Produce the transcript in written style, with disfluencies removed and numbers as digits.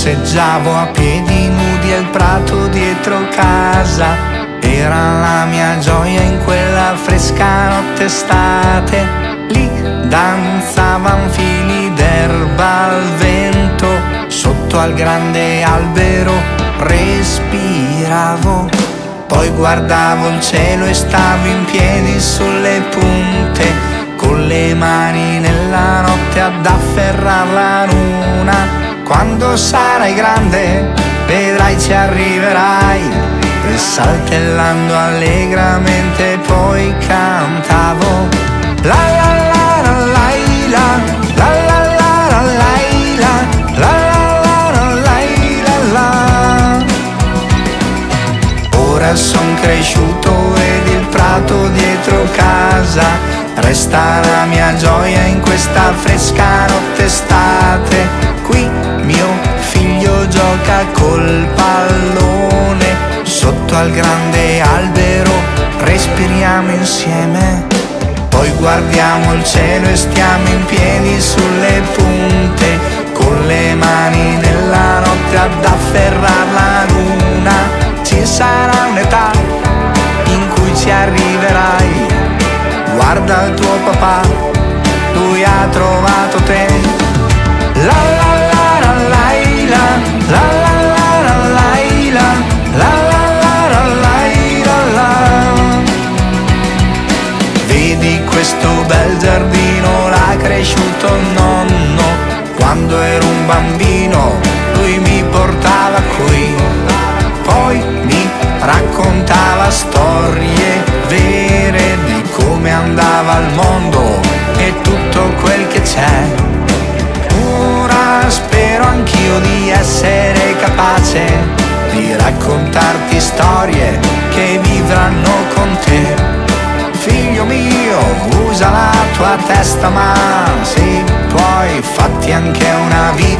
Passeggiavo a piedi nudi al prato dietro casa. Era la mia gioia in quella fresca notte estate. Lì danzavan fili d'erba al vento. Sotto al grande albero respiravo. Poi guardavo il cielo e stavo in piedi sulle punte, con le mani nella notte ad afferrar la luna. Quando sarai grande vedrai ci arriverai. E saltellando allegramente poi cantavo la la la la la la la la la la la la la. Ora son cresciuto ed il prato dietro casa resta la mia gioia in questa fresca notte estate. Qui mio figlio gioca col pallone, sotto al grande albero respiriamo insieme. Poi guardiamo il cielo e stiamo in piedi sulle punte, con le mani nella notte ad afferrar la luna. Ci sarà un'età in cui ci arriverai. Guarda il tuo papà, lui ha trovato te. La la la la la la la la la la la la. Vedi questo bel giardino, l'ha cresciuto il nonno. Quando ero un bambino lui mi portava qui. Poi mi raccontava storie vere di come andava il mondo e tutto quel che c'è. Ora spero anch'io di essere capace di raccontarti storie che vivranno con te. Figlio mio, usa la tua testa, ma sì, poi fatti anche una vita